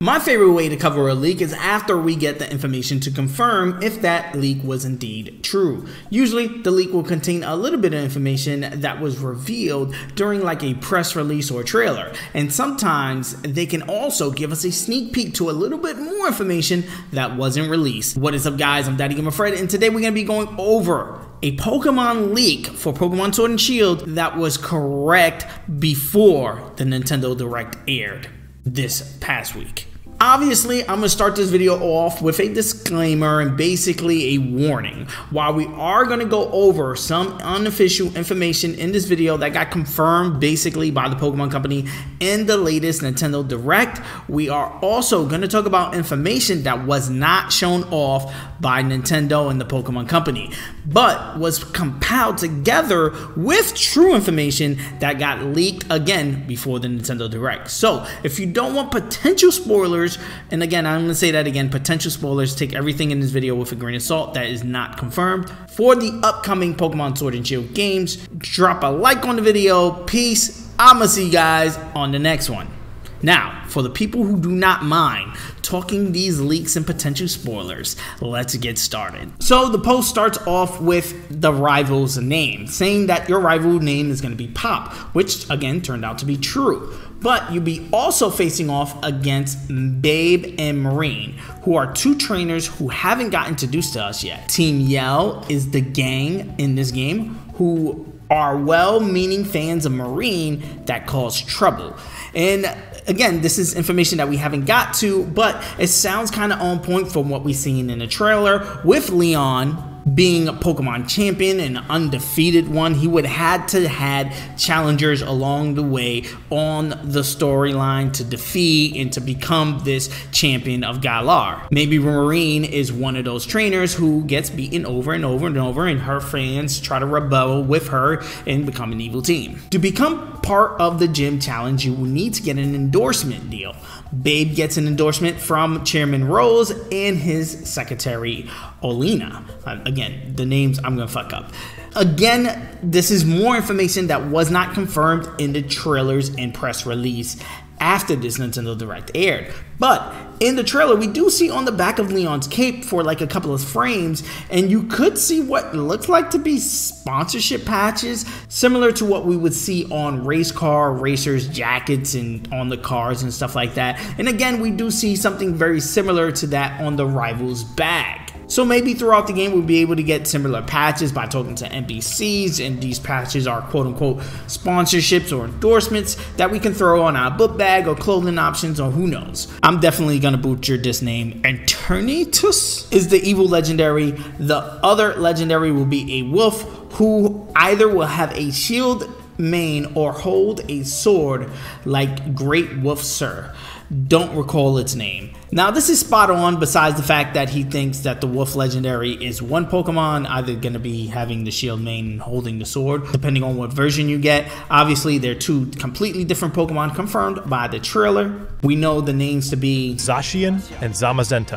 My favorite way to cover a leak is after we get the information to confirm if that leak was indeed true. Usually, the leak will contain a little bit of information that was revealed during like a press release or trailer. And sometimes they can also give us a sneak peek to a little bit more information that wasn't released. What is up, guys? I'm Daddy Gamer Fred, and today we're going to be going over a Pokemon leak for Pokemon Sword and Shield that was correct before the Nintendo Direct aired this past week. Obviously, I'm going to start this video off with a disclaimer and basically a warning. While we are going to go over some unofficial information in this video that got confirmed basically by the Pokemon Company in the latest Nintendo Direct, we are also going to talk about information that was not shown off by Nintendo and the Pokemon Company, but was compiled together with true information that got leaked again before the Nintendo Direct. So, if you don't want potential spoilers, and again, I'm going to say that again, potential spoilers, take everything in this video with a grain of salt. That is not confirmed. For the upcoming Pokemon Sword and Shield games, drop a like on the video. Peace. I'm going to see you guys on the next one. Now, for the people who do not mind talking these leaks and potential spoilers, let's get started. So the post starts off with the rival's name, saying that your rival name is going to be Pop, which again turned out to be true. But you'll be also facing off against Babe and Marine, who are two trainers who haven't got introduced to us yet. Team Yell is the gang in this game who are well-meaning fans of Marine that cause trouble. And again, this is information that we haven't got to, but it sounds kind of on point from what we've seen in the trailer with Leon being a Pokemon champion, an undefeated one. He would have to had challengers along the way on the storyline to defeat and to become this champion of Galar. Maybe Marine is one of those trainers who gets beaten over and over and over, and her fans try to rebel with her and become an evil team. To become part of the gym challenge, you will need to get an endorsement deal. Babe gets an endorsement from Chairman Rose and his secretary Olina. Again, the names I'm gonna fuck up. Again, this is more information that was not confirmed in the trailers and press release after this Nintendo Direct aired. But in the trailer, we do see on the back of Leon's cape for like a couple of frames, and you could see what looks like to be sponsorship patches, similar to what we would see on race car racers' jackets and on the cars and stuff like that. And again, we do see something very similar to that on the rival's bag. So maybe throughout the game we'll be able to get similar patches by talking to NPCs, and these patches are quote-unquote sponsorships or endorsements that we can throw on our book bag or clothing options, or who knows. I'm definitely gonna butcher this name. Eternatus is the evil legendary. The other legendary will be a wolf who either will have a shield mane or hold a sword like Great Wolf Sir. Don't recall its name. Now this is spot on, besides the fact that he thinks that the wolf legendary is one Pokemon, either going to be having the shield mane and holding the sword, depending on what version you get. Obviously they're two completely different Pokemon confirmed by the trailer. We know the names to be Zacian and Zamazenta.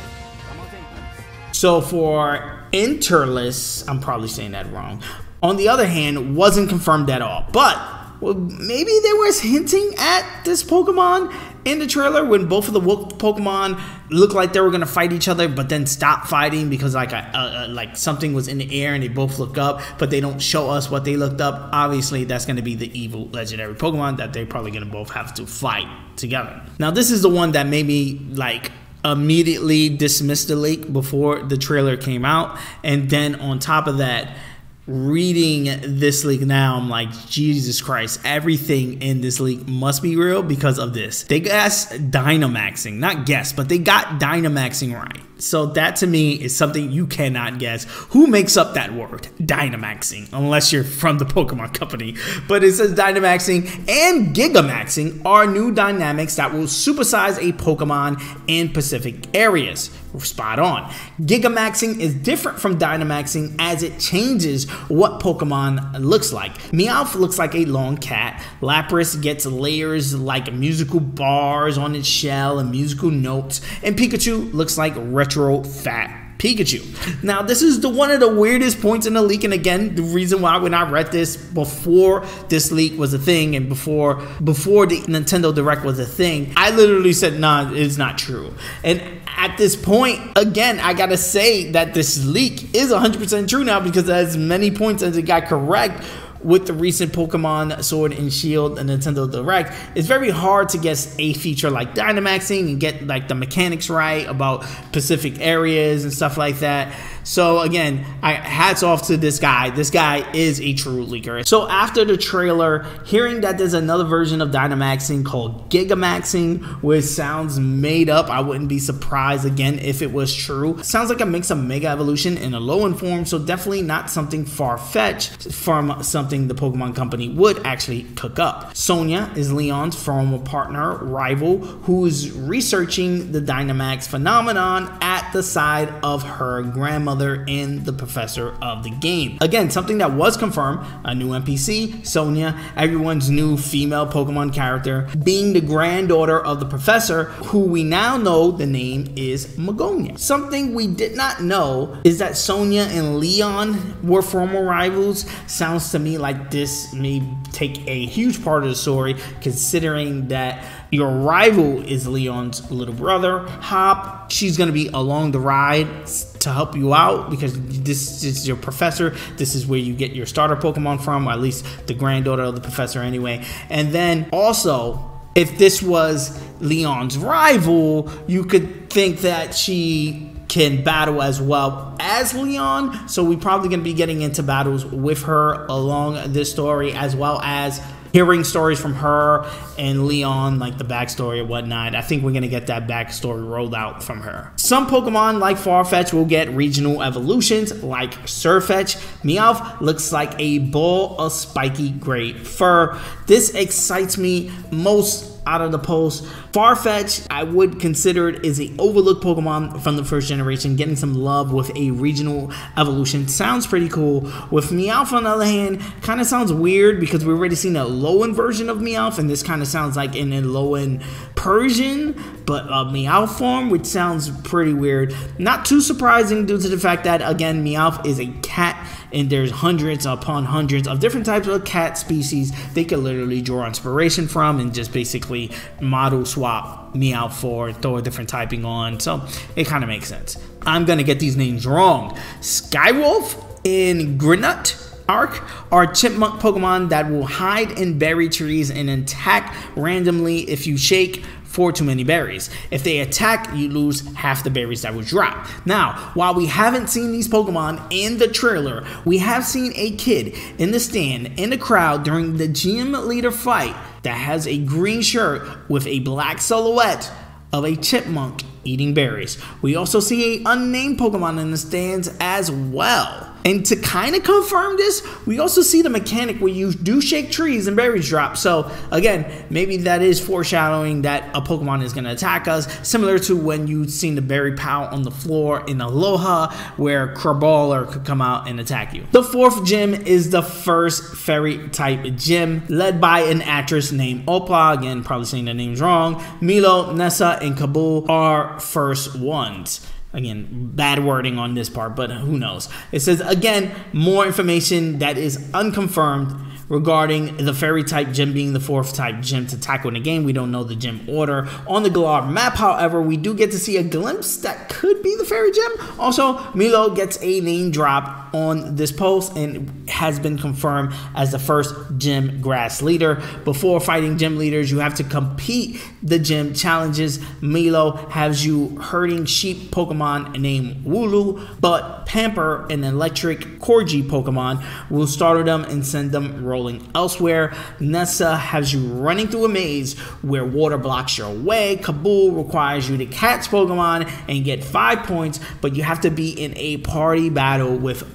So for Interless, I'm probably saying that wrong, on the other hand, wasn't confirmed at all. But well, maybe they was hinting at this Pokemon in the trailer when both of the wolf Pokemon looked like they were gonna fight each other, but then stop fighting because like something was in the air and they both look up, but they don't show us what they looked up. Obviously, that's gonna be the evil legendary Pokemon that they're probably gonna both have to fight together. Now, this is the one that made me like immediately dismiss the leak before the trailer came out, and then on top of that, reading this leak now, I'm like, Jesus Christ, everything in this leak must be real because of this. They guessed Dynamaxing, not guess, but they got Dynamaxing right. So that to me is something you cannot guess. Who makes up that word, Dynamaxing, unless you're from the Pokemon Company? But it says Dynamaxing and Gigamaxing are new dynamics that will supersize a Pokemon in specific areas. Spot on. Gigamaxing is different from Dynamaxing as it changes what Pokemon looks like. Meowth looks like a long cat. Lapras gets layers like musical bars on its shell and musical notes. And Pikachu looks like retro fat Pikachu. Now, this is one of the weirdest points in the leak, and again, the reason why when I read this before this leak was a thing and before the Nintendo Direct was a thing, I literally said, nah, it's not true. And at this point, again, I gotta say that this leak is 100% true now, because as many points as it got correct with the recent Pokemon Sword and Shield and Nintendo Direct, it's very hard to get a feature like Dynamaxing and get like the mechanics right about specific areas and stuff like that. So again, hats off to this guy. This guy is a true leaker. So after the trailer, hearing that there's another version of Dynamaxing called Gigamaxing, which sounds made up, I wouldn't be surprised again if it was true. Sounds like a mix of Mega Evolution in a low-end form, so definitely not something far-fetched from something the Pokemon Company would actually cook up. Sonia is Leon's former partner, rival, who's researching the Dynamax phenomenon at the side of her grandmother and the professor of the game. Again, something that was confirmed, a new NPC, Sonia, everyone's new female Pokemon character, being the granddaughter of the professor, who we now know the name is Magonia. Something we did not know is that Sonia and Leon were former rivals. Sounds to me like this may take a huge part of the story, considering that your rival is Leon's little brother, Hop. She's going to be along the ride to help you out, because this is your professor. This is where you get your starter Pokemon from, or at least the granddaughter of the professor anyway. And then also, if this was Leon's rival, you could think that she can battle as well as Leon. So we're probably going to be getting into battles with her along this story, as well as hearing stories from her and Leon, like the backstory and whatnot. I think we're going to get that backstory rolled out from her. Some Pokemon, like Farfetch, will get regional evolutions, like Sirfetch. Meowth looks like a ball of spiky gray fur. This excites me most out of the post. Farfetch, I would consider it is an overlooked Pokemon from the first generation, getting some love with a regional evolution. Sounds pretty cool. With Meowth, on the other hand, kind of sounds weird, because we've already seen a low-end version of Meowth, and this kind of sounds like in a low-end Persian, but a Meowth form, which sounds pretty weird. Not too surprising due to the fact that, again, Meowth is a cat, and there's hundreds upon hundreds of different types of cat species they could literally draw inspiration from and just basically model swap Meowth for, throw a different typing on. So it kind of makes sense. I'm gonna get these names wrong. Skywolf and Grinut Arc are chipmunk Pokemon that will hide in berry trees and attack randomly if you shake for too many berries. If they attack, you lose half the berries that will drop. Now, while we haven't seen these Pokemon in the trailer, we have seen a kid in the stand, in the crowd during the gym leader fight, that has a green shirt with a black silhouette of a chipmunk eating berries. We also see an unnamed Pokemon in the stands as well. And to kind of confirm this, we also see the mechanic where you do shake trees and berries drop. So again, maybe that is foreshadowing that a Pokemon is going to attack us, similar to when you've seen the berry pile on the floor in Aloha, where Crabrawler could come out and attack you. The fourth gym is the first fairy type gym, led by an actress named Opla. Again, probably saying the names wrong. Milo, Nessa, and Kabul are first ones. Again, bad wording on this part, but who knows. It says, again, more information that is unconfirmed regarding the fairy type gym being the fourth type gym to tackle in the game. We don't know the gym order. On the Galar map, however, we do get to see a glimpse that could be the fairy gym. Also, Milo gets a name drop on this post and has been confirmed as the first gym grass leader. Before fighting gym leaders, you have to compete the gym challenges. Milo has you herding sheep Pokemon named Wooloo, but Pamper, an electric Corgi Pokemon, will startle them and send them rolling elsewhere. Nessa has you running through a maze where water blocks your way. Kabul requires you to catch Pokemon and get 5 points, but you have to be in a party battle with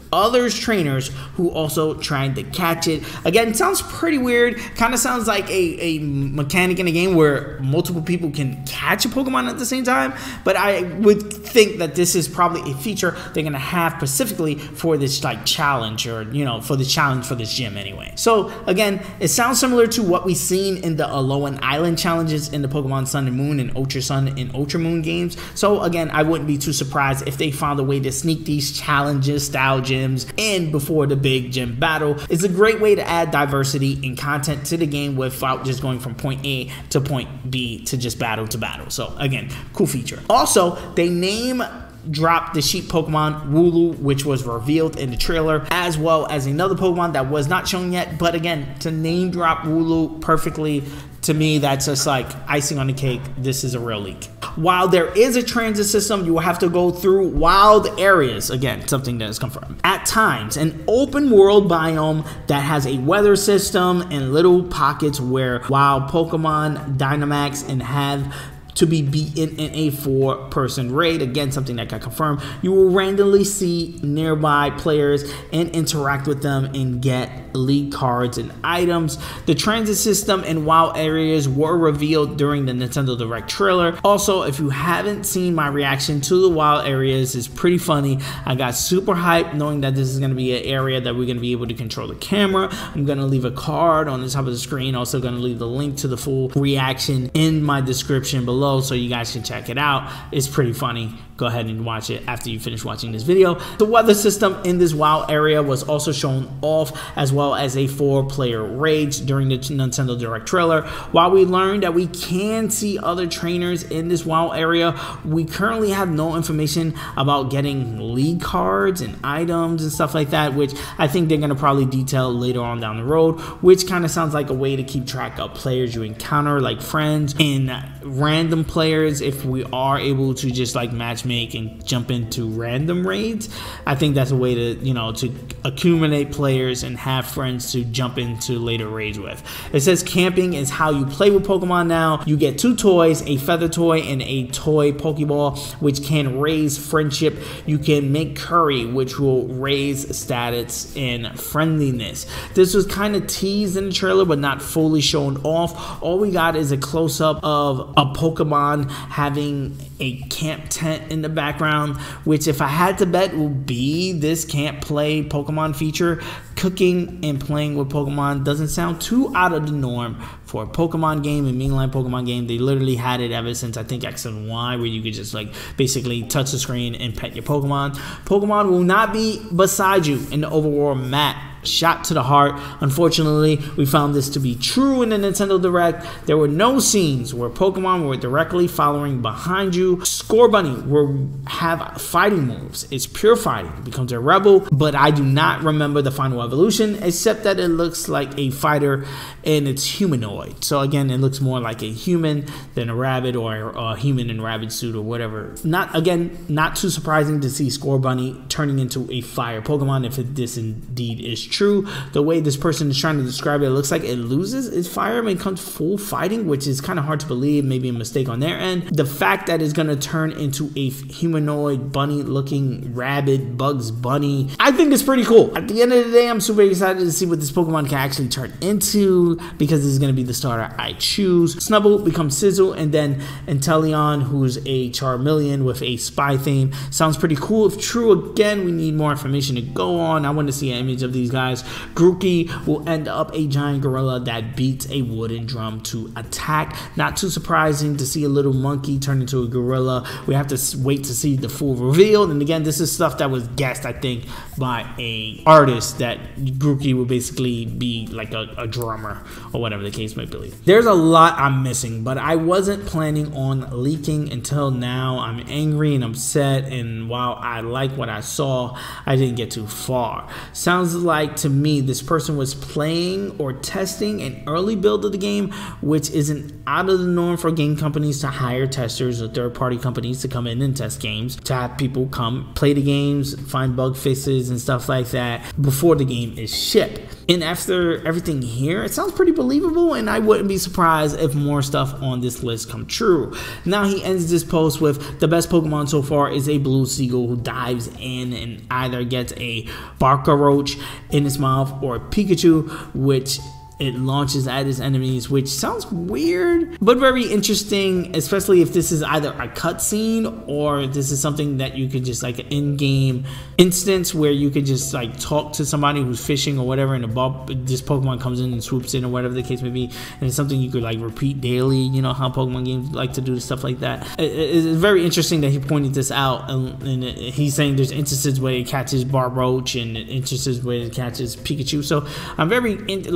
other trainers who also tried to catch it. Again, sounds pretty weird. Kind of sounds like a mechanic in a game where multiple people can catch a Pokemon at the same time, but I would think that this is probably a feature they're gonna have specifically for this like challenge, or you know, for the challenge for this gym anyway. So again, it sounds similar to what we've seen in the Alolan Island challenges in the Pokemon Sun and Moon and Ultra Sun and Ultra Moon games. So again, I wouldn't be too surprised if they found a way to sneak these challenges style gyms in before the big gym battle. It's a great way to add diversity and content to the game without just going from point A to point B to just battle to battle. So again, cool feature. Also, they dropped the sheep Pokemon Wooloo, which was revealed in the trailer, as well as another Pokemon that was not shown yet. But again, to name drop Wooloo perfectly, to me, that's just like icing on the cake. This is a real leak. While there is a transit system, you will have to go through wild areas. Again, something that is confirmed. At times, an open world biome that has a weather system and little pockets where wild Pokemon Dynamax and have to be beaten in a 4-person raid. Again, something that got confirmed. You will randomly see nearby players and interact with them and get league cards and items. The transit system and wild areas were revealed during the Nintendo Direct trailer. Also, if you haven't seen my reaction to the wild areas, it's pretty funny. I got super hyped knowing that this is going to be an area that we're going to be able to control the camera. I'm going to leave a card on the top of the screen. Also going to leave the link to the full reaction in my description below, so you guys can check it out. It's pretty funny. Go ahead and watch it after you finish watching this video. The weather system in this wild area was also shown off, as well as a 4-player raid during the Nintendo Direct trailer. While we learned that we can see other trainers in this wild area, we currently have no information about getting league cards and items and stuff like that, which I think they're going to probably detail later on down the road, which kind of sounds like a way to keep track of players you encounter, like friends and random players. If we are able to just like matchmake and jump into random raids, I think that's a way to, you know, to accumulate players and have friends to jump into later raids with. It says camping is how you play with Pokemon now. You get 2 toys, a feather toy and a toy Pokeball, which can raise friendship. You can make curry, which will raise status and friendliness. This was kind of teased in the trailer, but not fully shown off. All we got is a close-up of a Pokemon having a camp tent in the background, which if I had to bet will be this camp play Pokemon feature. Cooking and playing with Pokemon doesn't sound too out of the norm for a Pokemon game, a mainline Pokemon game. They literally had it ever since I think X and Y, where you could just like basically touch the screen and pet your Pokemon. Pokemon will not be beside you in the overworld map. Shot to the heart. Unfortunately, we found this to be true in the Nintendo Direct. There were no scenes where Pokemon were directly following behind you. Scorbunny will have fighting moves. It's pure fighting. It becomes a rebel, but I do not remember the final evolution, except that it looks like a fighter and it's humanoid. So again, it looks more like a human than a rabbit, or a human in rabbit suit or whatever. Not too surprising to see Scorbunny turning into a fire Pokemon if this indeed is true. The way this person is trying to describe it looks like it loses its fire when it comes full fighting, which is kind of hard to believe. Maybe a mistake on their end. The fact that it's going to turn into a humanoid bunny looking rabbit Bugs Bunny, I think it's pretty cool. At the end of the day, I'm super excited to see what this Pokemon can actually turn into, because this is going to be the starter I choose. Snubbull becomes Sizzle, and then Inteleon, who's a Charmeleon with a spy theme. Sounds pretty cool. If true, again, we need more information to go on. I want to see an image of these guys. Grookey will end up a giant gorilla that beats a wooden drum to attack. Not too surprising to see a little monkey turn into a gorilla. We have to wait to see the full reveal. And again, this is stuff that was guessed, I think, by a artist, that Grookey will basically be like a drummer or whatever the case might be. There's a lot I'm missing, but I wasn't planning on leaking until now. I'm angry and upset, and while I like what I saw, I didn't get too far. Sounds like like, to me, this person was playing or testing an early build of the game, which isn't out of the norm for game companies to hire testers or third-party companies to come in and test games, to have people come play the games, find bug fixes and stuff like that before the game is shipped. And after everything here, it sounds pretty believable, and I wouldn't be surprised if more stuff on this list come true. Now he ends this post with, the best Pokemon so far is a blue seagull who dives in and either gets a Barcaroach in its mouth or a Pikachu, which it launches at its enemies, which sounds weird, but very interesting, especially if this is either a cutscene or this is something that you could just, like, an in-game instance where you could just, like, talk to somebody who's fishing or whatever, and this Pokemon comes in and swoops in or whatever the case may be, and it's something you could, like, repeat daily. You know how Pokemon games like to do stuff like that. It's very interesting that he pointed this out, and he's saying there's instances where it catches Barroach and instances where it catches Pikachu. So I'm very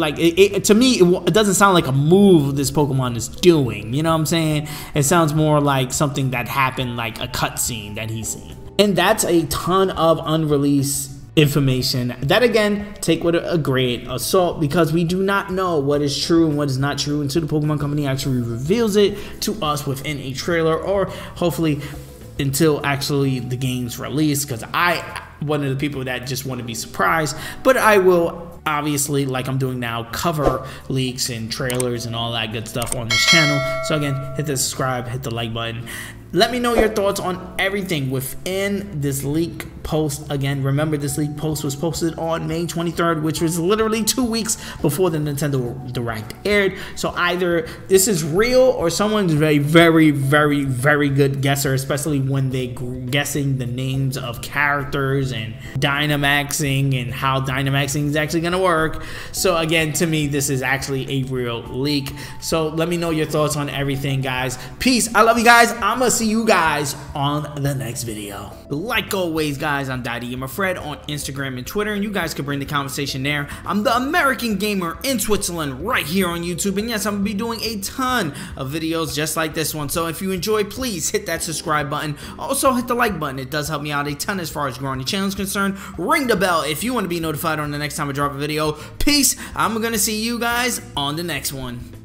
to me, it doesn't sound like a move this Pokemon is doing. You know what I'm saying? It sounds more like something that happened, like a cutscene that he's seen. And that's a ton of unreleased information that, again, take with a grain of salt, because we do not know what is true and what is not true until the Pokemon Company actually reveals it to us within a trailer, or hopefully until actually the game's released, because I'm one of the people that just want to be surprised. But I will, obviously, like I'm doing now, cover leaks and trailers and all that good stuff on this channel. So again, hit the subscribe, hit the like button. Let me know your thoughts on everything within this leak post. Again, remember, this leak post was posted on May 23rd, which was literally 2 weeks before the Nintendo Direct aired. So either this is real or someone's a very, very, very good guesser, especially when they're guessing the names of characters and Dynamaxing and how Dynamaxing is actually going to work. So again, to me, this is actually a real leak. So let me know your thoughts on everything, guys. Peace. I love you guys. I'm going to see you guys on the next video. Like always, guys, I'm DaddyGamerFred on Instagram and Twitter, and you guys can bring the conversation there. I'm the American Gamer in Switzerland right here on YouTube, and yes, I'm gonna be doing a ton of videos just like this one. So if you enjoy, please hit that subscribe button. Also hit the like button. It does help me out a ton as far as growing the channel is concerned. Ring the bell if you want to be notified on the next time I drop a video. Peace. I'm gonna see you guys on the next one.